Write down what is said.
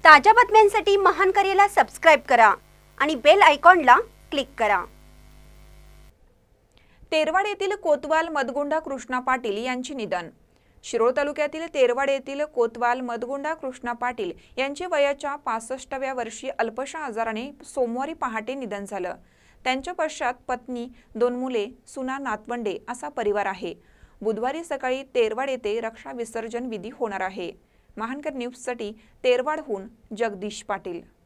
ताज्या बातम्यांसाठी महान करेला सबस्क्राइब करा आणि बेल आयकॉनला क्लिक करा। तेरवाड येथील कोतवाल मदगुंडा कृष्णा पाटील यांचे निधन। शिरोळ तालुक्यातील तेरवाड येथील कोतवाल मदगुंडा कृष्णा पाटील यांचे वयाच्या 65व्या वर्षी अल्पशा आजाराने सोमवारी पहाटे निधन झालं। त्यांच्या पश्चात पत्नी, 2 मुले, सुना, नातवंडे असा परिवार आहे। बुधवारी सकाळी तेरवाड येथे रक्षा विसर्जन विधी होणार आहे। महानकर न्यूजसाठी तेरवाडहून जगदीश पाटील।